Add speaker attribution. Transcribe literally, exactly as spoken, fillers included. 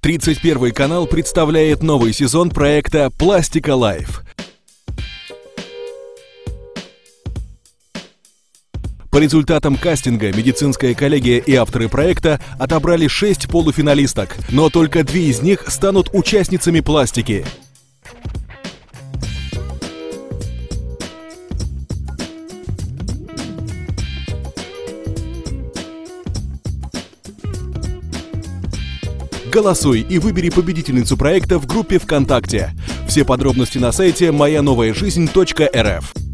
Speaker 1: тридцать первый канал представляет новый сезон проекта «Пластика Лайф». По результатам кастинга медицинская коллегия и авторы проекта отобрали шесть полуфиналисток, но только две из них станут участницами пластики. Голосуй и выбери победительницу проекта в группе ВКонтакте. Все подробности на сайте моя новая жизнь точка эр эф.